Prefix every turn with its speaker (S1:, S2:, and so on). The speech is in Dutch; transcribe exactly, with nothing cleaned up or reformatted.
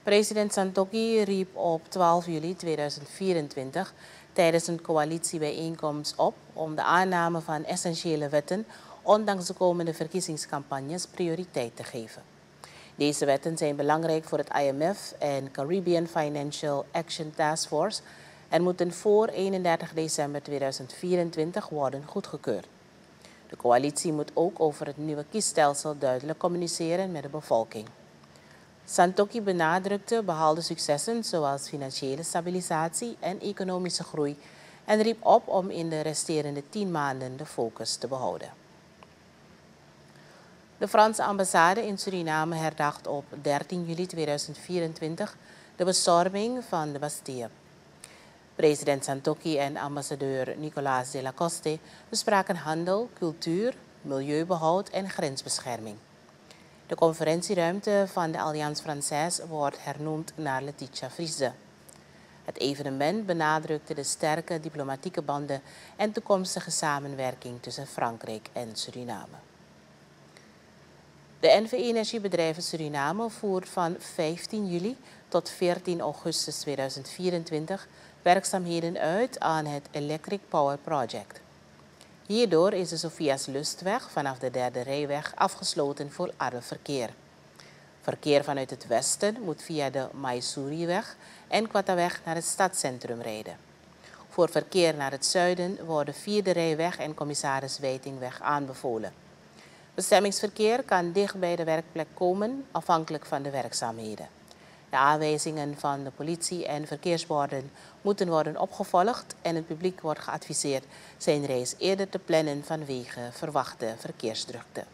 S1: President Santokhi riep op twaalf juli tweeduizend vierentwintig tijdens een coalitiebijeenkomst op om de aanname van essentiële wetten, ondanks de komende verkiezingscampagnes, prioriteit te geven. Deze wetten zijn belangrijk voor het I M F en Caribbean Financial Action Task Force en moeten voor eenendertig december tweeduizend vierentwintig worden goedgekeurd. De coalitie moet ook over het nieuwe kiesstelsel duidelijk communiceren met de bevolking. Santokhi benadrukte behaalde successen zoals financiële stabilisatie en economische groei en riep op om in de resterende tien maanden de focus te behouden. De Franse ambassade in Suriname herdacht op dertien juli tweeduizend vierentwintig de bestorming van de Bastille. President Santokhi en ambassadeur Nicolas de Lacoste bespraken handel, cultuur, milieubehoud en grensbescherming. De conferentieruimte van de Alliance Française wordt hernoemd naar Letitia Friese. Het evenement benadrukte de sterke diplomatieke banden en toekomstige samenwerking tussen Frankrijk en Suriname. De N V Energiebedrijven Suriname voert van vijftien juli tot veertien augustus tweeduizend vierentwintig werkzaamheden uit aan het Electric Power Project. Hierdoor is de Sophia's Lustweg vanaf de derde rijweg afgesloten voor alle verkeer. Verkeer vanuit het westen moet via de Maisuriweg en Quattaweg naar het stadscentrum rijden. Voor verkeer naar het zuiden worden vierde rijweg en commissaris Wijtingweg aanbevolen. Bestemmingsverkeer kan dicht bij de werkplek komen, afhankelijk van de werkzaamheden. De aanwijzingen van de politie en verkeersborden moeten worden opgevolgd en het publiek wordt geadviseerd zijn reis eerder te plannen vanwege verwachte verkeersdrukte.